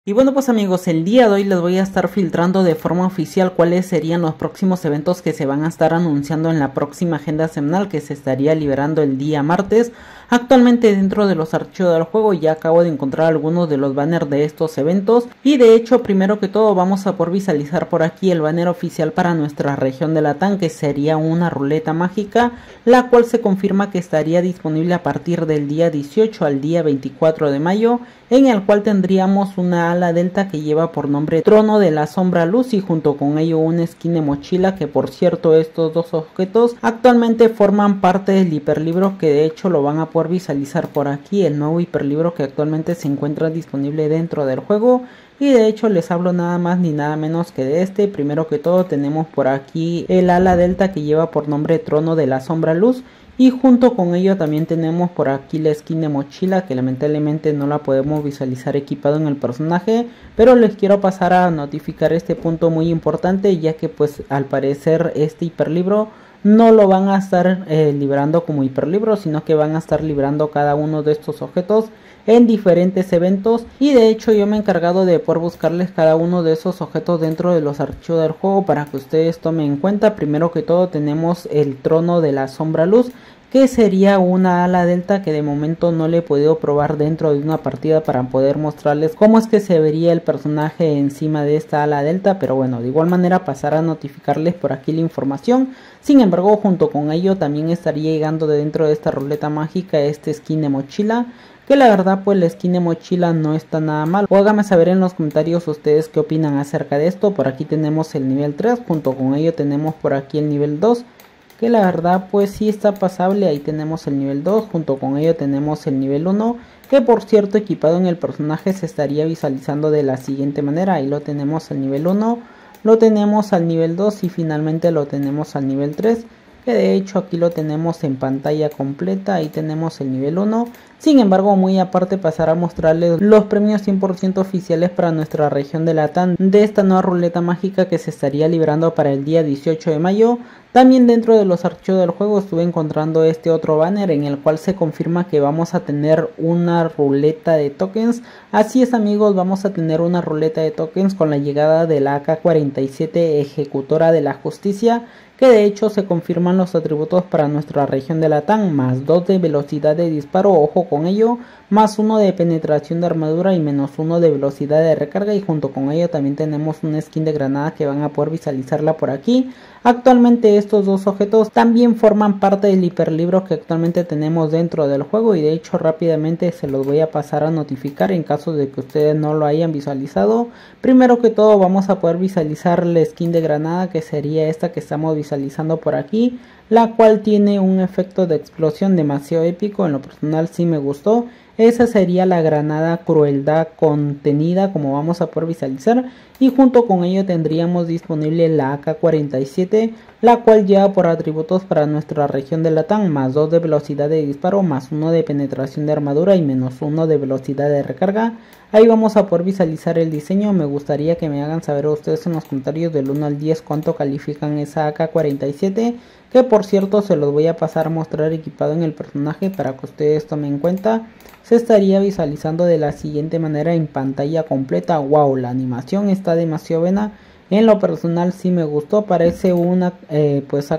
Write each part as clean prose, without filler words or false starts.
Y bueno, pues amigos, el día de hoy les voy a estar filtrando de forma oficial cuáles serían los próximos eventos que se van a estar anunciando en la próxima agenda semanal que se estaría liberando el día martes. Actualmente dentro de los archivos del juego ya acabo de encontrar algunos de los banners de estos eventos y de hecho primero que todo vamos a poder visualizar por aquí el banner oficial para nuestra región de Latam, que sería una ruleta mágica, la cual se confirma que estaría disponible a partir del día 18 al día 24 de mayo, en el cual tendríamos una ala delta que lleva por nombre Trono de la Sombra Luz y junto con ello un skin de mochila, que por cierto estos dos objetos actualmente forman parte del hiperlibro, que de hecho lo van a poder visualizar por aquí, el nuevo hiperlibro que actualmente se encuentra disponible dentro del juego. Y de hecho les hablo nada más ni nada menos que de este. Primero que todo tenemos por aquí el ala delta que lleva por nombre Trono de la Sombra Luz. Y junto con ello también tenemos por aquí la skin de mochila, que lamentablemente no la podemos visualizar equipado en el personaje, pero les quiero pasar a notificar este punto muy importante, ya que pues al parecer este hiperlibro no lo van a estar liberando como hiperlibro, sino que van a estar liberando cada uno de estos objetos en diferentes eventos. Y de hecho yo me he encargado de poder buscarles cada uno de esos objetos dentro de los archivos del juego para que ustedes tomen en cuenta. Primero que todo tenemos el Trono de la Sombra Luz, que sería una ala delta que de momento no le he podido probar dentro de una partida para poder mostrarles cómo es que se vería el personaje encima de esta ala delta, pero bueno, de igual manera pasar a notificarles por aquí la información. Sin embargo, junto con ello también estaría llegando de dentro de esta ruleta mágica este skin de mochila, que la verdad pues la skin de mochila no está nada mal. O háganme saber en los comentarios ustedes qué opinan acerca de esto. Por aquí tenemos el nivel 3, junto con ello tenemos por aquí el nivel 2, que la verdad pues sí está pasable. Ahí tenemos el nivel 2, junto con ello tenemos el nivel 1, que por cierto equipado en el personaje se estaría visualizando de la siguiente manera. Ahí lo tenemos al nivel 1, lo tenemos al nivel 2 y finalmente lo tenemos al nivel 3, que de hecho aquí lo tenemos en pantalla completa. Ahí tenemos el nivel 1. Sin embargo, muy aparte pasar a mostrarles los premios 100% oficiales para nuestra región de Latam de esta nueva ruleta mágica que se estaría liberando para el día 18 de mayo. También dentro de los archivos del juego estuve encontrando este otro banner en el cual se confirma que vamos a tener una ruleta de tokens. Así es amigos, vamos a tener una ruleta de tokens con la llegada de la AK-47 ejecutora de la justicia, que de hecho se confirman los atributos para nuestra región de Latam: más 2 de velocidad de disparo, ojo con ello, más 1 de penetración de armadura y menos 1 de velocidad de recarga. Y junto con ello también tenemos una skin de granada que van a poder visualizarla por aquí. Actualmente estos dos objetos también forman parte del hiperlibro que actualmente tenemos dentro del juego, y de hecho rápidamente se los voy a pasar a notificar en caso de que ustedes no lo hayan visualizado. Primero que todo vamos a poder visualizar la skin de granada, que sería esta que estamos visualizando por aquí, la cual tiene un efecto de explosión demasiado épico. En lo personal sí me gustó. Esa sería la granada crueldad contenida, como vamos a poder visualizar. Y junto con ello tendríamos disponible la AK-47, la cual lleva por atributos para nuestra región de Latam: más 2 de velocidad de disparo, más 1 de penetración de armadura y menos 1 de velocidad de recarga. Ahí vamos a poder visualizar el diseño. Me gustaría que me hagan saber ustedes en los comentarios del 1 al 10 cuánto califican esa AK-47, que por cierto se los voy a pasar a mostrar equipado en el personaje para que ustedes tomen en cuenta. Se estaría visualizando de la siguiente manera en pantalla completa. Wow, la animación está demasiado buena. En lo personal sí me gustó, parece una pues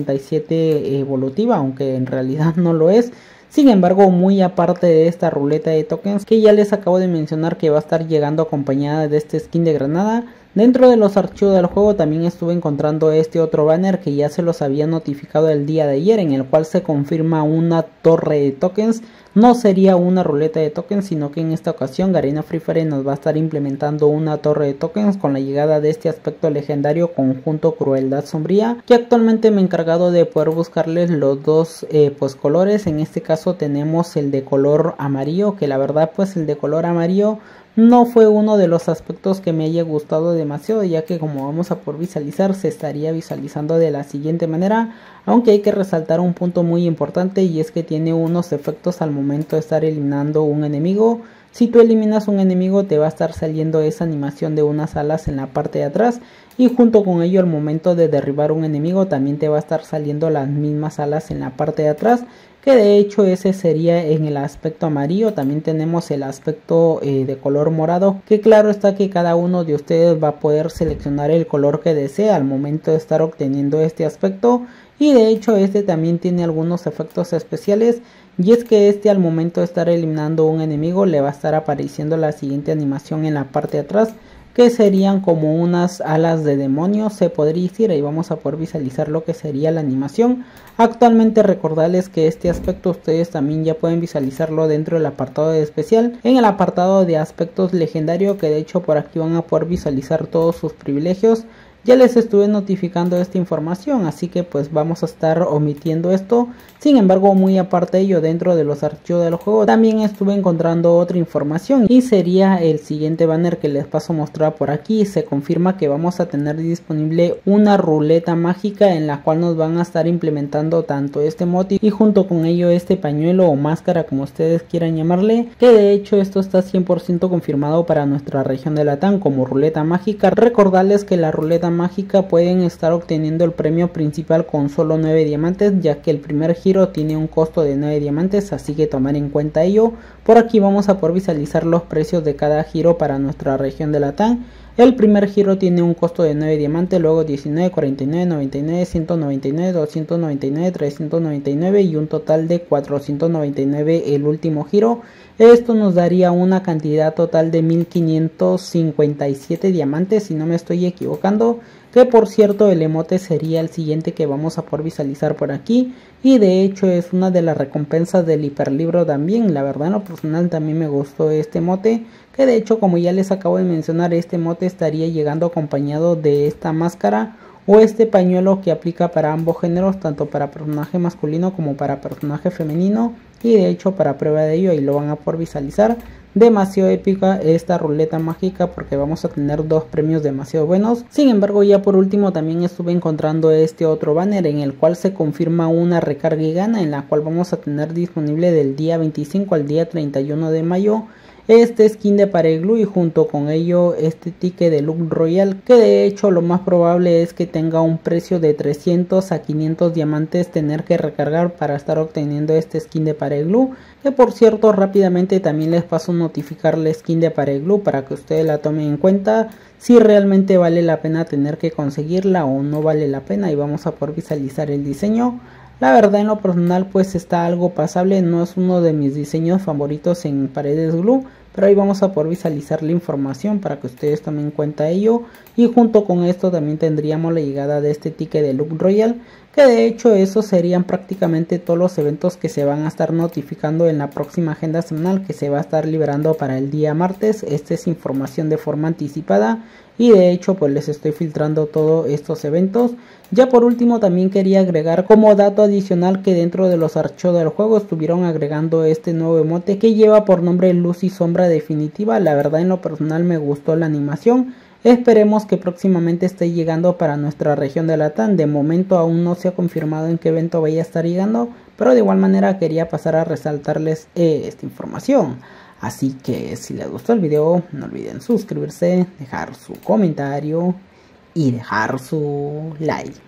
AK-47 evolutiva, aunque en realidad no lo es. Sin embargo, muy aparte de esta ruleta de tokens que ya les acabo de mencionar que va a estar llegando acompañada de este skin de granada, dentro de los archivos del juego también estuve encontrando este otro banner que ya se los había notificado el día de ayer, en el cual se confirma una torre de tokens. No sería una ruleta de tokens, sino que en esta ocasión Garena Free Fire nos va a estar implementando una torre de tokens con la llegada de este aspecto legendario conjunto Crueldad Sombría, que actualmente me he encargado de poder buscarles los dos pues colores. En este caso tenemos el de color amarillo, que la verdad pues el de color amarillo no fue uno de los aspectos que me haya gustado demasiado, ya que como vamos a poder visualizar se estaría visualizando de la siguiente manera. Aunque hay que resaltar un punto muy importante, y es que tiene unos efectos al momento de estar eliminando un enemigo. Si tú eliminas un enemigo te va a estar saliendo esa animación de unas alas en la parte de atrás, y junto con ello al momento de derribar un enemigo también te va a estar saliendo las mismas alas en la parte de atrás, que de hecho ese sería en el aspecto amarillo. También tenemos el aspecto de color morado, que claro está que cada uno de ustedes va a poder seleccionar el color que desea al momento de estar obteniendo este aspecto, y de hecho este también tiene algunos efectos especiales, y es que este al momento de estar eliminando un enemigo le va a estar apareciendo la siguiente animación en la parte de atrás, que serían como unas alas de demonio, se podría decir. Ahí vamos a poder visualizar lo que sería la animación. Actualmente recordarles que este aspecto ustedes también ya pueden visualizarlo dentro del apartado de especial, en el apartado de aspectos legendario, que de hecho por aquí van a poder visualizar todos sus privilegios. Ya les estuve notificando esta información, así que pues vamos a estar omitiendo esto. Sin embargo, muy aparte de ello, dentro de los archivos del juego también estuve encontrando otra información, y sería el siguiente banner que les paso a mostrar por aquí. Se confirma que vamos a tener disponible una ruleta mágica en la cual nos van a estar implementando tanto este emote y junto con ello este pañuelo o máscara, como ustedes quieran llamarle, que de hecho esto está 100% confirmado para nuestra región de Latam como ruleta mágica. Recordarles que la ruleta mágica pueden estar obteniendo el premio principal con solo 9 diamantes, ya que el primer giro tiene un costo de 9 diamantes, así que tomar en cuenta ello. Por aquí vamos a poder visualizar los precios de cada giro para nuestra región de Latam. El primer giro tiene un costo de 9 diamantes, luego 19, 49, 99, 199, 299, 399 y un total de 499 el último giro. Esto nos daría una cantidad total de 1557 diamantes, si no me estoy equivocando, que por cierto el emote sería el siguiente que vamos a poder visualizar por aquí, y de hecho es una de las recompensas del hiperlibro también. La verdad en lo personal también me gustó este emote, que de hecho como ya les acabo de mencionar, este emote estaría llegando acompañado de esta máscara o este pañuelo que aplica para ambos géneros, tanto para personaje masculino como para personaje femenino, y de hecho para prueba de ello ahí lo van a poder visualizar. Demasiado épica esta ruleta mágica porque vamos a tener dos premios demasiado buenos. Sin embargo, ya por último también estuve encontrando este otro banner en el cual se confirma una recarga y gana, en la cual vamos a tener disponible del día 25 al día 31 de mayo este skin de Pareglu y junto con ello este ticket de Look Royal, que de hecho lo más probable es que tenga un precio de 300 a 500 diamantes tener que recargar para estar obteniendo este skin de Pareglu, que por cierto rápidamente también les paso a notificar la skin de Pareglu para que ustedes la tomen en cuenta si realmente vale la pena tener que conseguirla o no vale la pena, y vamos a poder visualizar el diseño. La verdad en lo personal pues está algo pasable, no es uno de mis diseños favoritos en Paredes Glue, pero ahí vamos a poder visualizar la información para que ustedes tomen en cuenta ello. Y junto con esto también tendríamos la llegada de este ticket de Look Royal, que de hecho esos serían prácticamente todos los eventos que se van a estar notificando en la próxima agenda semanal que se va a estar liberando para el día martes. Esta es información de forma anticipada y de hecho pues les estoy filtrando todos estos eventos. Ya por último también quería agregar como dato adicional que dentro de los archivos del juego estuvieron agregando este nuevo emote que lleva por nombre Luz y Sombra Definitiva. La verdad en lo personal me gustó la animación. Esperemos que próximamente esté llegando para nuestra región de Latam. De momento aún no se ha confirmado en qué evento vaya a estar llegando, pero de igual manera quería pasar a resaltarles esta información. Así que si les gustó el video no olviden suscribirse, dejar su comentario y dejar su like.